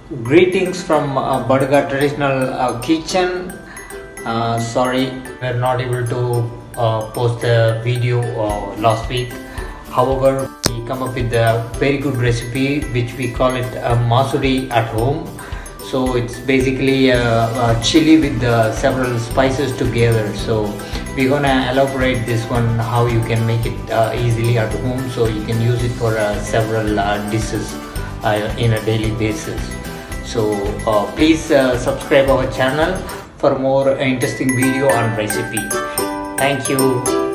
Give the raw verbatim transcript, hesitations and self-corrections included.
Greetings from uh, Badaga traditional uh, kitchen. Uh, sorry, we're not able to uh, post the video uh, last week. However, we come up with a very good recipe which we call it uh, Masudi at home. So it's basically a, a chili with uh, several spices together. So we're gonna elaborate this one how you can make it uh, easily at home, so you can use it for uh, several uh, dishes uh, in a daily basis. So uh, please uh, subscribe our channel for more interesting video on recipe. Thank you.